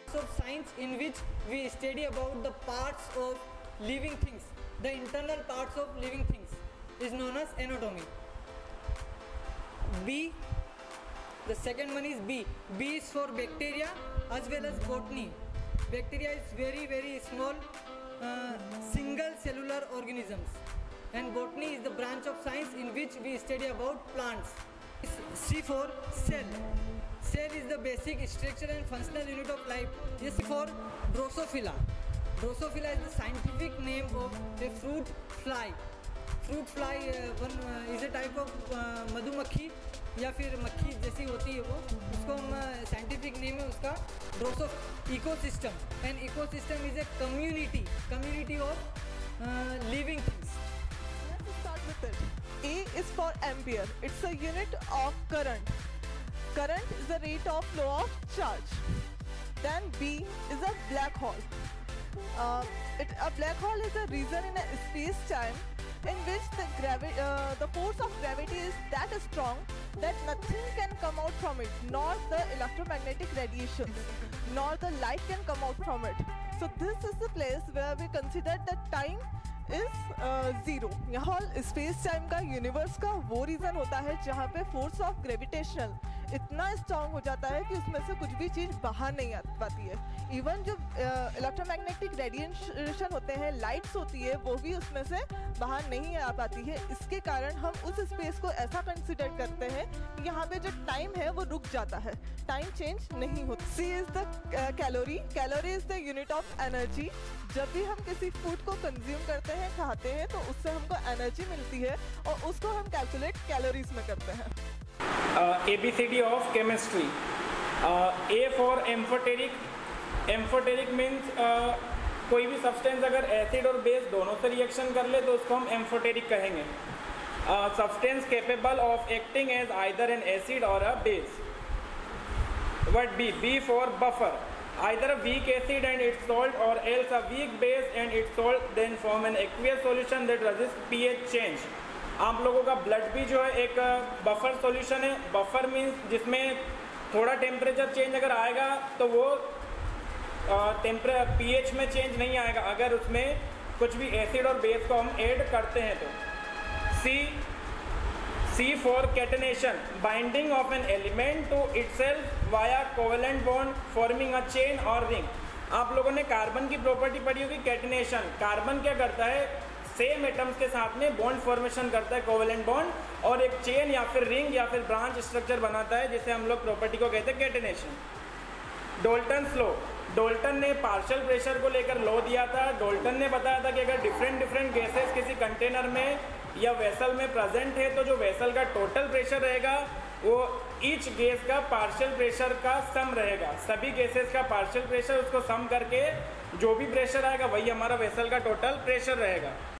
of science in which we study about the parts of living things. The internal parts of living things is known as anatomy. B. The second one is B. B is for bacteria as well as botany. Bacteria is very small single cellular organisms, and botany is the branch of science in which we study about plants. C for cell. Cell is the basic structure and functional unit of life. Yes, for Drosophila. Drosophila is the scientific name of a fruit fly. Fruit fly is a type of मधुमक्खी या फिर मक्खी जैसी होती है वो, उसको हम साइंटिफिक नेम है उसका ecosystem. And ecosystem is a community of living things. Let's start with it. A is for ampere. It's a unit of current. Current is the rate of flow of charge. Then B is a black hole. A black hole is a region in a space-time in which the force of gravity is that strong that nothing can come out from it, nor the electromagnetic radiation, nor the light can come out from it. So this is the place where we consider that time is zero. यहाँ space time का universe का वो region होता है जहाँ पे force of gravitational इतना strong हो जाता है कि उसमें से कुछ भी चीज़ बाहर नहीं आ पाती है. इवन जो इलेक्ट्रोमैग्नेटिक रेडिएशन होते हैं, लाइट्स होती है, वो भी उसमें से बाहर नहीं आ पाती है. इसके कारण हम उस स्पेस को ऐसा कंसिडर करते हैं कि यहाँ पे जो टाइम है वो रुक जाता है, टाइम चेंज नहीं होता. C is the calorie. Calorie is the unit of energy. जब भी हम किसी फूड को कंज्यूम करते हैं, खाते हैं, तो उससे हमको एनर्जी मिलती है और उसको हम कैलकुलेट कैलोरीज में करते हैं. ABCD of chemistry. A for amphoteric. Amphoteric means कोई भी सब्सटेंस अगर एसिड और बेस दोनों से रिएक्शन कर ले तो उसको हम एम्फोटेरिक कहेंगे. Substance capable of acting as either an acid और a base. What B? B for buffer. Either a weak acid and its salt or else a weak base and its salt then form an aqueous solution that resists pH change. आप लोगों का blood भी जो है एक buffer solution है. Buffer means जिसमें थोड़ा टेम्परेचर चेंज अगर आएगा तो वो pH में चेंज नहीं आएगा अगर उसमें कुछ भी एसिड और बेस को हम ऐड करते हैं तो. C for catenation. Binding of an element to itself via covalent bond forming a chain or ring. आप लोगों ने कार्बन की प्रॉपर्टी पढ़ी होगी कैटेनेशन. कार्बन क्या करता है, सेम एटम्स के साथ में बॉन्ड फॉर्मेशन करता है, कोवेलेंट बॉन्ड, और एक चेन या फिर रिंग या फिर ब्रांच स्ट्रक्चर बनाता है जिसे हम लोग प्रॉपर्टी को कहते हैं कैटेनेशन. Dalton's law. डोल्टन ने पार्शियल प्रेशर को लेकर लॉ दिया था. डोल्टन ने बताया था कि अगर डिफरेंट गैसेस किसी कंटेनर में या वेसल में प्रेजेंट है तो जो वेसल का टोटल प्रेशर रहेगा वो ईच गैस का पार्शियल प्रेशर का सम रहेगा. सभी गैसेस का पार्शियल प्रेशर उसको सम करके जो भी प्रेशर आएगा वही हमारा वेसल का टोटल प्रेशर रहेगा.